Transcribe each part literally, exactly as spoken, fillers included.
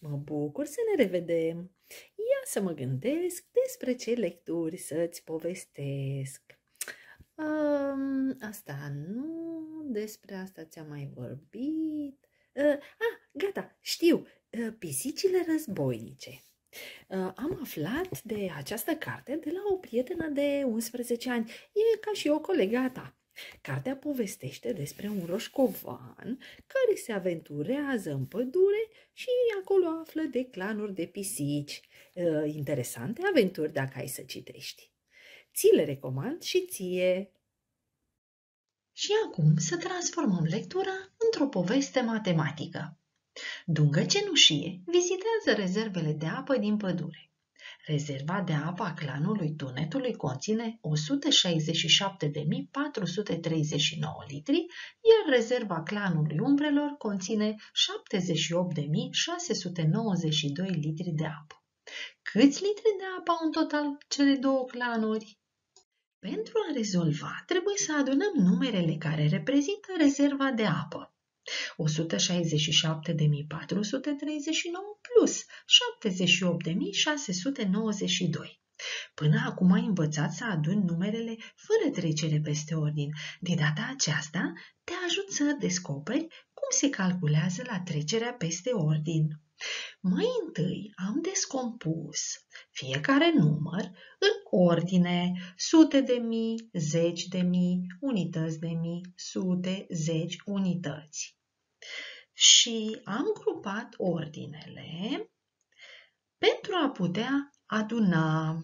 Mă bucur să ne revedem. Ia să mă gândesc despre ce lecturi să-ți povestesc. Um, asta nu, despre asta ți-am mai vorbit. Uh, ah, gata, știu, uh, Pisicile războinice. Uh, am aflat de această carte de la o prietenă de unsprezece ani. E ca și o colegă a ta. Cartea povestește despre un roșcovan care se aventurează în pădure și acolo află de clanuri de pisici. Uh, interesante aventuri dacă ai să citești. Ți le recomand și ție. Și acum să transformăm lectura într-o poveste matematică. Dungă Cenușie vizitează rezervele de apă din pădure. Rezerva de apă a clanului Tunetului conține o sută șaizeci și șapte de mii patru sute treizeci și nouă litri, iar rezerva clanului Umbrelor conține șaptezeci și opt de mii șase sute nouăzeci și doi litri de apă. Câți litri de apă au în total cele două clanuri? Pentru a rezolva, trebuie să adunăm numerele care reprezintă rezerva de apă. o sută șaizeci și șapte de mii patru sute treizeci și nouă plus șaptezeci și opt de mii șase sute nouăzeci și doi. Până acum ai învățat să aduni numerele fără trecere peste ordin. De data aceasta te ajut să descoperi cum se calculează la trecerea peste ordin. Mai întâi am descompus fiecare număr în ordine sute de mii, zeci de mii, unități de mii, sute, zeci, unități. Și am grupat ordinele pentru a putea aduna.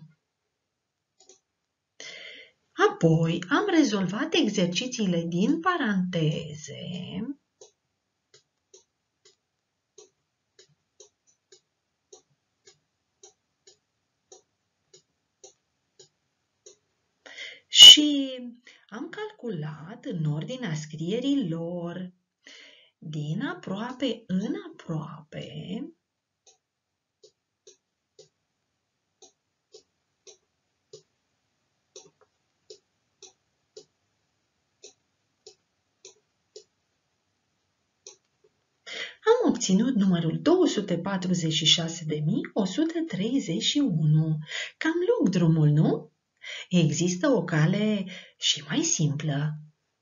Apoi am rezolvat exercițiile din paranteze și am calculat în ordinea scrierii lor din aproape în aproape am obținut numărul două sute patruzeci și șase de mii o sută treizeci și unu. Cam lung drumul, nu? Există o cale și mai simplă.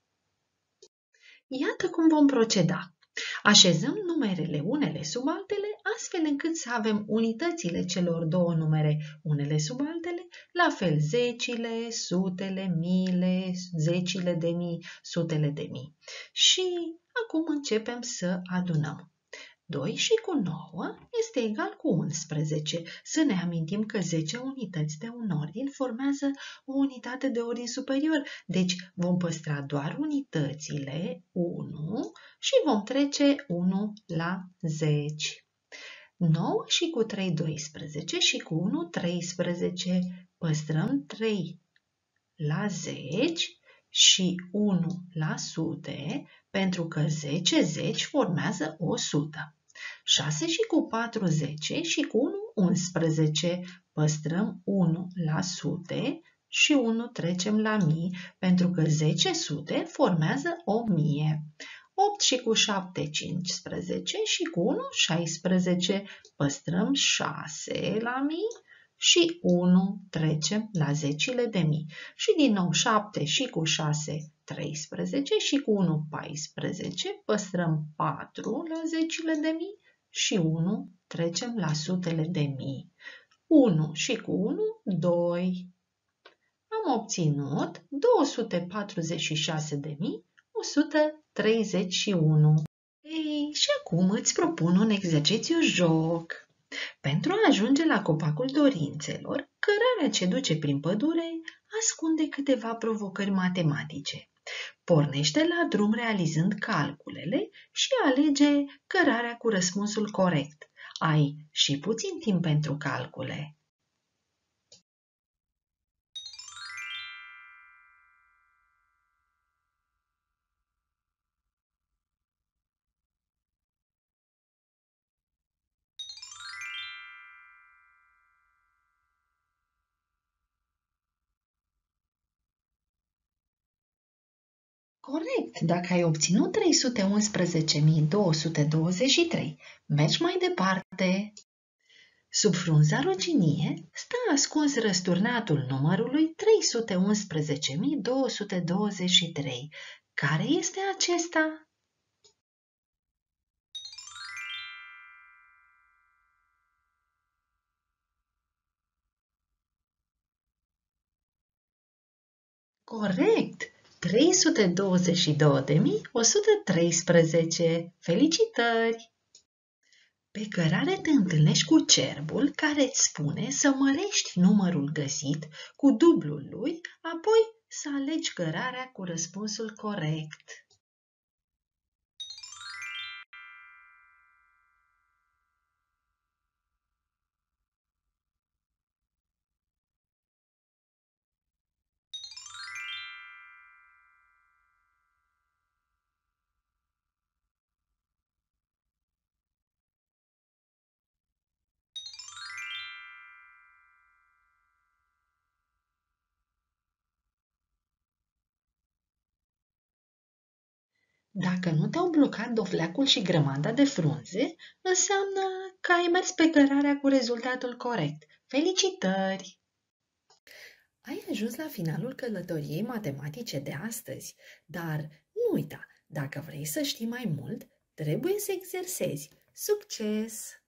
Iată cum vom proceda. Așezăm numerele unele sub altele, astfel încât să avem unitățile celor două numere unele sub altele, la fel zecile, sutele, miile, zecile de mii, sutele de mii. Și acum începem să adunăm. doi și cu nouă este egal cu unsprezece. Să ne amintim că zece unități de un ordin formează o unitate de ordin superior, deci vom păstra doar unitățile unu și vom trece unu la zeci. nouă și cu trei, doisprezece și cu unu, treisprezece. Păstrăm trei la zeci și unu la sute, pentru că zece zeci formează o sută. șase și cu patru, zece și cu unu, unsprezece. Păstrăm unu la sute și unu trecem la mii, pentru că zece sute formează o mie. opt și cu șapte, cincisprezece și cu unu, șaisprezece. Păstrăm șase la mii și unu trecem la zecile de mii. Și din nou șapte și cu șase, treisprezece și cu unu, paisprezece. Păstrăm patru la zecile de mii și unu trecem la sutele de mii. unu și cu unu, doi. Am obținut două sute patruzeci și șase de mii o sută treizeci și unu. Ei, și acum îți propun un exercițiu joc. Pentru a ajunge la copacul dorințelor, cărarea ce duce prin pădure ascunde câteva provocări matematice. Pornește la drum realizând calculele și alege cărarea cu răspunsul corect. Ai și puțin timp pentru calcule. Corect, dacă ai obținut trei sute unsprezece mii două sute douăzeci și trei, mergi mai departe. Sub frunza roginie stă ascuns răsturnatul numărului trei sute unsprezece mii două sute douăzeci și trei. Care este acesta? Corect! trei sute douăzeci și două de mii o sută treisprezece. Felicitări! Pe cărare te întâlnești cu cerbul care îți spune să mărești numărul găsit cu dublul lui, apoi să alegi cărarea cu răspunsul corect. Dacă nu te-au blocat dovleacul și grămada de frunze, înseamnă că ai mers pe cărarea cu rezultatul corect. Felicitări! Ai ajuns la finalul călătoriei matematice de astăzi, dar nu uita, dacă vrei să știi mai mult, trebuie să exersezi. Succes!